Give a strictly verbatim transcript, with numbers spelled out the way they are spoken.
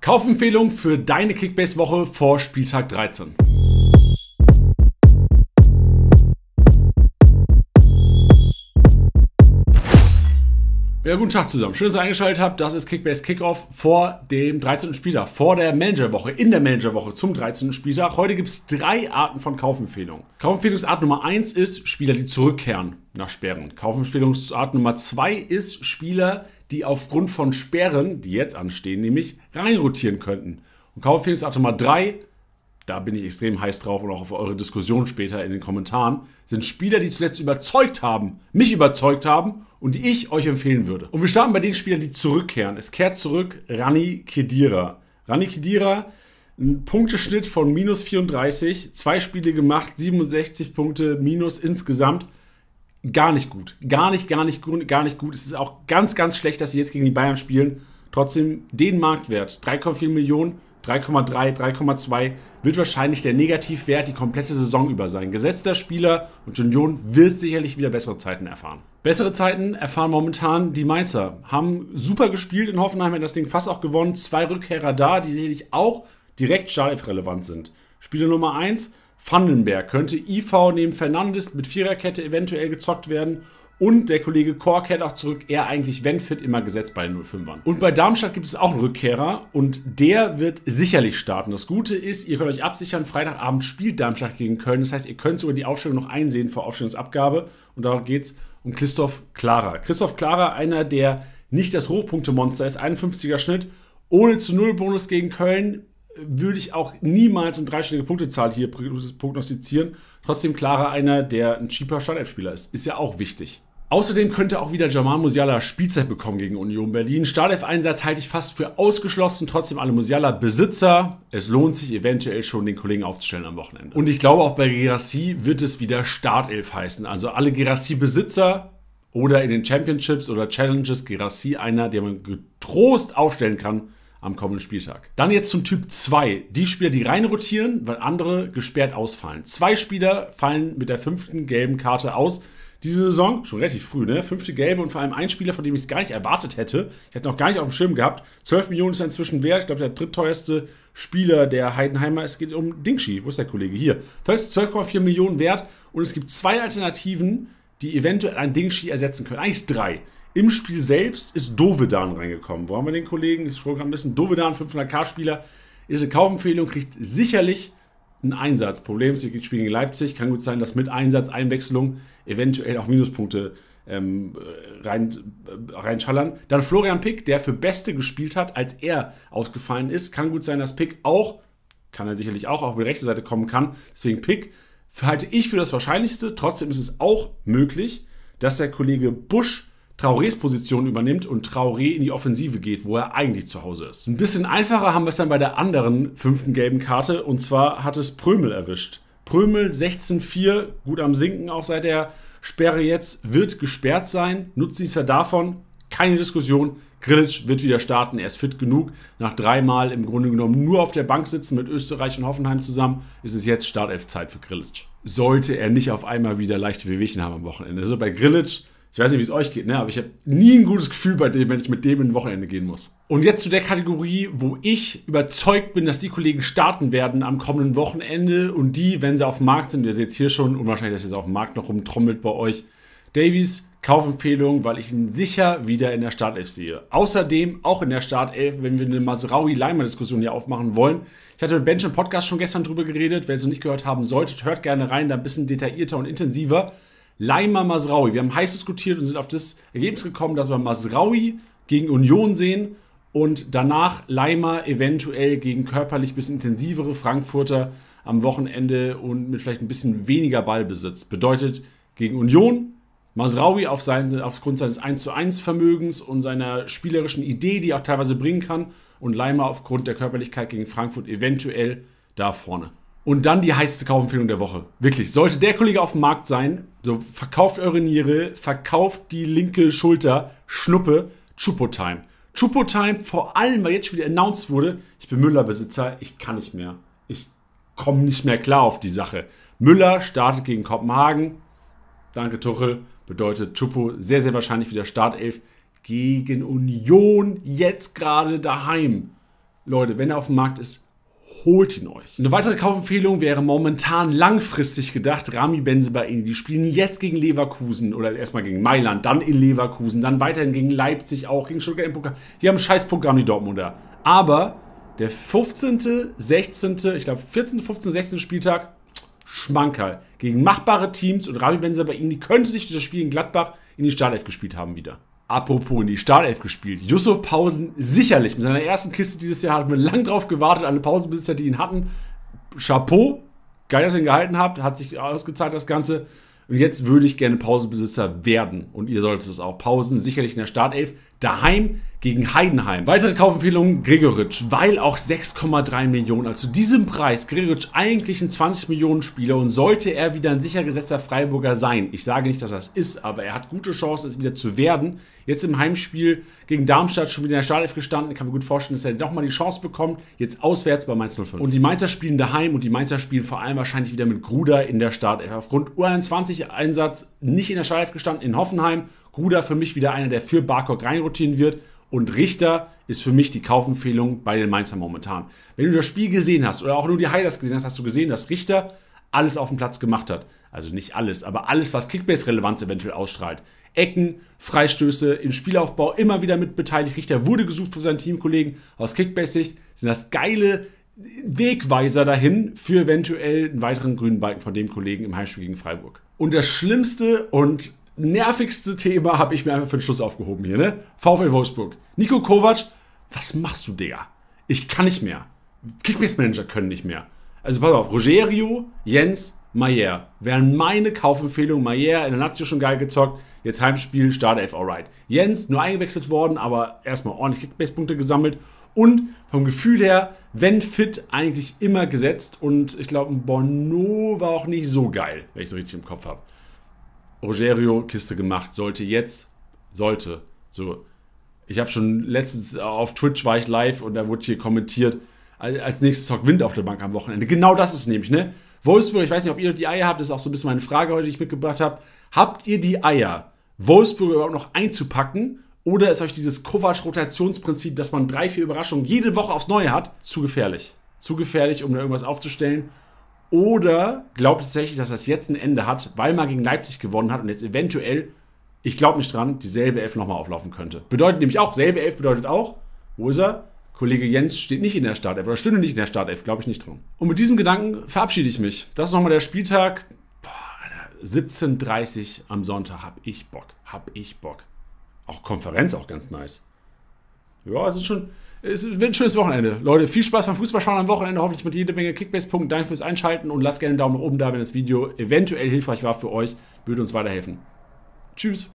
Kaufempfehlung für deine Kickbase-Woche vor Spieltag dreizehn. Ja, guten Tag zusammen. Schön, dass ihr eingeschaltet habt. Das ist Kickbase Kickoff vor dem dreizehnten Spieltag, vor der Managerwoche, in der Managerwoche zum dreizehnten Spieltag. Heute gibt es drei Arten von Kaufempfehlungen. Kaufempfehlungsart Nummer eins ist Spieler, die zurückkehren nach Sperren. Kaufempfehlungsart Nummer zwei ist Spieler, die aufgrund von Sperren, die jetzt anstehen, nämlich reinrotieren könnten. Und Kaufempfehlungsart Nummer drei, da bin ich extrem heiß drauf und auch auf eure Diskussion später in den Kommentaren, sind Spieler, die zuletzt überzeugt haben, mich überzeugt haben und die ich euch empfehlen würde. Und wir starten bei den Spielern, die zurückkehren. Es kehrt zurück Rani Khedira. Rani Khedira, ein Punkteschnitt von minus vierunddreißig, zwei Spiele gemacht, siebenundsechzig Punkte minus insgesamt. Gar nicht gut. Gar nicht, gar nicht, gar nicht gut. Es ist auch ganz, ganz schlecht, dass sie jetzt gegen die Bayern spielen. Trotzdem den Marktwert, drei Komma vier Millionen, drei Komma drei, drei Komma zwei, wird wahrscheinlich der Negativwert die komplette Saison über sein. Gesetzter Spieler und Union wird sicherlich wieder bessere Zeiten erfahren. Bessere Zeiten erfahren momentan die Mainzer. Haben super gespielt in Hoffenheim, haben das Ding fast auch gewonnen. Zwei Rückkehrer da, die sicherlich auch direkt startelf-relevant sind. Spieler Nummer eins, Vandenberg. Könnte I V neben Fernandes mit Viererkette eventuell gezockt werden. Und der Kollege Kork kehrt auch zurück, er eigentlich, wenn fit, immer gesetzt bei den null fünfern. Und bei Darmstadt gibt es auch einen Rückkehrer und der wird sicherlich starten. Das Gute ist, ihr könnt euch absichern, Freitagabend spielt Darmstadt gegen Köln. Das heißt, ihr könnt sogar die Aufstellung noch einsehen vor Aufstellungsabgabe. Und da geht es um Christoph Klara. Christoph Klara, einer, der nicht das Hochpunktemonster ist, einundfünfziger Schnitt, ohne zu null Bonus gegen Köln, würde ich auch niemals eine dreistellige Punktezahl hier prognostizieren. Trotzdem Klara einer, der ein cheaper Startelf-Spieler ist. Ist ja auch wichtig. Außerdem könnte auch wieder Jamal Musiala Spielzeit bekommen gegen Union Berlin. Startelf-Einsatz halte ich fast für ausgeschlossen. Trotzdem alle Musiala-Besitzer. Es lohnt sich eventuell schon, den Kollegen aufzustellen am Wochenende. Und ich glaube, auch bei Guirassy wird es wieder Startelf heißen. Also alle Guirassy-Besitzer oder in den Championships oder Challenges Guirassy einer, der man getrost aufstellen kann am kommenden Spieltag. Dann jetzt zum Typ zwei. Die Spieler, die reinrotieren, weil andere gesperrt ausfallen. Zwei Spieler fallen mit der fünften gelben Karte aus. Diese Saison, schon relativ früh, ne? Fünfte gelbe und vor allem ein Spieler, von dem ich es gar nicht erwartet hätte. Ich hätte noch gar nicht auf dem Schirm gehabt. zwölf Millionen ist er inzwischen wert. Ich glaube, der drittteuerste Spieler der Heidenheimer. Es geht um Dingshi. Wo ist der Kollege? Hier. zwölf Komma vier Millionen wert. Und es gibt zwei Alternativen, die eventuell einen Dingshi ersetzen können. Eigentlich drei. Im Spiel selbst ist Dovedan reingekommen. Wo haben wir den Kollegen? Ich scroll gerade ein bisschen. Dovedan, fünfhundert-K-Spieler. Ist eine Kaufempfehlung, kriegt sicherlich einen Einsatz. Problem ist, ihr spielt gegen Leipzig. Kann gut sein, dass mit Einsatz, Einwechslung eventuell auch Minuspunkte ähm, rein, äh, reinschallern. Dann Florian Pick, der für Beste gespielt hat, als er ausgefallen ist. Kann gut sein, dass Pick auch, kann er sicherlich auch, auf die rechte Seite kommen kann. Deswegen Pick halte ich für das Wahrscheinlichste. Trotzdem ist es auch möglich, dass der Kollege Busch Traorés Position übernimmt und Traoré in die Offensive geht, wo er eigentlich zu Hause ist. Ein bisschen einfacher haben wir es dann bei der anderen fünften gelben Karte und zwar hat es Prömel erwischt. Prömel sechzehn vier, gut am Sinken auch seit der Sperre jetzt, wird gesperrt sein. Nutznießer davon, keine Diskussion. Grillitsch wird wieder starten, er ist fit genug. Nach dreimal im Grunde genommen nur auf der Bank sitzen mit Österreich und Hoffenheim zusammen, ist es jetzt Startelf-Zeit für Grillitsch. Sollte er nicht auf einmal wieder leichte Wehwehchen haben am Wochenende. Also bei Grillitsch, ich weiß nicht, wie es euch geht, ne? Aber ich habe nie ein gutes Gefühl bei dem, wenn ich mit dem in ein Wochenende gehen muss. Und jetzt zu der Kategorie, wo ich überzeugt bin, dass die Kollegen starten werden am kommenden Wochenende und die, wenn sie auf dem Markt sind, ihr seht es hier schon, unwahrscheinlich, dass ihr es auf dem Markt noch rumtrommelt bei euch, Davies, Kaufempfehlung, weil ich ihn sicher wieder in der Startelf sehe. Außerdem auch in der Startelf, wenn wir eine Masraoui-Leimer-Diskussion hier aufmachen wollen. Ich hatte mit Bench im Podcast schon gestern drüber geredet. Wenn ihr es noch nicht gehört haben solltet, hört gerne rein, da ein bisschen detaillierter und intensiver. Leimer Masraoui. Wir haben heiß diskutiert und sind auf das Ergebnis gekommen, dass wir Masraoui gegen Union sehen und danach Leimer eventuell gegen körperlich ein bisschen intensivere Frankfurter am Wochenende und mit vielleicht ein bisschen weniger Ballbesitz. Bedeutet gegen Union Masraoui auf sein, aufgrund seines eins zu eins Vermögens und seiner spielerischen Idee, die er auch teilweise bringen kann, und Leimer aufgrund der Körperlichkeit gegen Frankfurt eventuell da vorne. Und dann die heißeste Kaufempfehlung der Woche. Wirklich, sollte der Kollege auf dem Markt sein, so verkauft eure Niere, verkauft die linke Schulter, Schnuppe, Choupo-Time. Choupo-Time, vor allem, weil jetzt schon wieder announced wurde, ich bin Müller-Besitzer, ich kann nicht mehr. Ich komme nicht mehr klar auf die Sache. Müller startet gegen Kopenhagen. Danke, Tuchel. Bedeutet Choupo sehr, sehr wahrscheinlich wieder Startelf gegen Union, jetzt gerade daheim. Leute, wenn er auf dem Markt ist, holt ihn euch. Eine weitere Kaufempfehlung wäre momentan langfristig gedacht Ramy Bensebaini. Die spielen jetzt gegen Leverkusen oder erstmal gegen Mailand, dann in Leverkusen, dann weiterhin gegen Leipzig, auch gegen Stuttgart im Pokal. Die haben ein scheiß Programm, die Dortmunder. Aber der fünfzehnte, sechzehnte, ich glaube vierzehnte, fünfzehnte, sechzehnte Spieltag, Schmankerl. Gegen machbare Teams und Ramy Bensebaini könnte sich dieses Spiel in Gladbach in die Startelf gespielt haben wieder. Apropos in die Startelf gespielt. Yusuf Pausen sicherlich mit seiner ersten Kiste dieses Jahr hat man lang drauf gewartet. Alle Pausenbesitzer, die ihn hatten, Chapeau. Geil, dass ihr ihn gehalten habt. Hat sich ausgezahlt, das Ganze. Und jetzt würde ich gerne Pausenbesitzer werden. Und ihr solltet es auch. Pausen sicherlich in der Startelf. Daheim gegen Heidenheim. Weitere Kaufempfehlungen, Gregoritsch, weil auch sechs Komma drei Millionen. Also zu diesem Preis, Gregoritsch eigentlich ein zwanzig Millionen Spieler und sollte er wieder ein sicher gesetzter Freiburger sein. Ich sage nicht, dass er es ist, aber er hat gute Chancen, es wieder zu werden. Jetzt im Heimspiel gegen Darmstadt schon wieder in der Startelf gestanden. Ich kann mir gut vorstellen, dass er nochmal die Chance bekommt. Jetzt auswärts bei Mainz null fünf. Und die Mainzer spielen daheim und die Mainzer spielen vor allem wahrscheinlich wieder mit Gruder in der Startelf. Aufgrund U einundzwanzig-Einsatz nicht in der Startelf gestanden in Hoffenheim. Gruder für mich wieder einer, der für Barkok reinrotieren wird. Und Richter ist für mich die Kaufempfehlung bei den Mainzer momentan. Wenn du das Spiel gesehen hast oder auch nur die Highlights gesehen hast, hast du gesehen, dass Richter alles auf dem Platz gemacht hat. Also nicht alles, aber alles, was Kickbase-Relevanz eventuell ausstrahlt. Ecken, Freistöße, im Spielaufbau immer wieder mit beteiligt. Richter wurde gesucht von seinen Teamkollegen. Aus Kickbase-Sicht sind das geile Wegweiser dahin für eventuell einen weiteren grünen Balken von dem Kollegen im Heimspiel gegen Freiburg. Und das schlimmste und nervigste Thema habe ich mir einfach für den Schluss aufgehoben hier, ne? VfL Wolfsburg. Nico Kovac, was machst du, Digga? Ich kann nicht mehr. Kickbase-Manager können nicht mehr. Also pass auf, Rogerio, Jens, Maier wären meine Kaufempfehlungen. Maier in der Lazio schon geil gezockt, jetzt Heimspiel, Startelf, alright. Jens, nur eingewechselt worden, aber erstmal ordentlich Kickbase-Punkte gesammelt. Und vom Gefühl her, wenn fit, eigentlich immer gesetzt. Und ich glaube, ein Bono war auch nicht so geil, wenn ich so richtig im Kopf habe. Rogerio, Kiste gemacht, sollte jetzt, sollte, so, ich habe schon letztens auf Twitch war ich live und da wurde hier kommentiert, als nächstes zockt Wind auf der Bank am Wochenende. Genau das ist nämlich, ne? Wolfsburg, ich weiß nicht, ob ihr die Eier habt, das ist auch so ein bisschen meine Frage heute, die ich mitgebracht habe. Habt ihr die Eier, Wolfsburg überhaupt noch einzupacken oder ist euch dieses Kovac-Rotationsprinzip, dass man drei, vier Überraschungen jede Woche aufs Neue hat, zu gefährlich? Zu gefährlich, um da irgendwas aufzustellen? Oder glaubt ihr tatsächlich, dass das jetzt ein Ende hat, weil man gegen Leipzig gewonnen hat und jetzt eventuell, ich glaube nicht dran, dieselbe Elf nochmal auflaufen könnte. Bedeutet nämlich auch, selbe Elf bedeutet auch, wo ist er? Kollege Jens steht nicht in der Startelf oder stünde nicht in der Startelf, glaube ich nicht dran. Und mit diesem Gedanken verabschiede ich mich. Das ist nochmal der Spieltag. Boah, Alter, siebzehn Uhr dreißig am Sonntag. Hab ich Bock. Hab ich Bock. Auch Konferenz, auch ganz nice. Ja, es ist schon... Es wird ein schönes Wochenende. Leute, viel Spaß beim Fußballschauen am Wochenende. Hoffentlich mit jede Menge Kickbase-Punkten. Danke fürs Einschalten und lasst gerne einen Daumen nach oben da, wenn das Video eventuell hilfreich war für euch. Würde uns weiterhelfen. Tschüss.